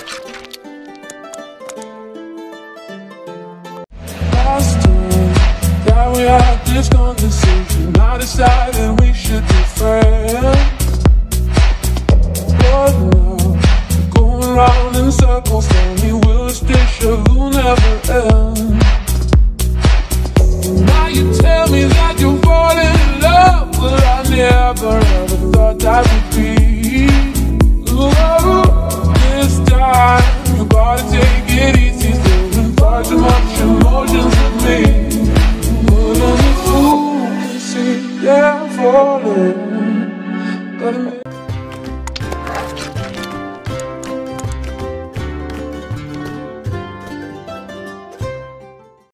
Last time that we had this conversation, I decided we should be friends. But now, going round in circles, tell me will this deja vu never end? And now you tell me that you're falling in love, but I never ever thought that we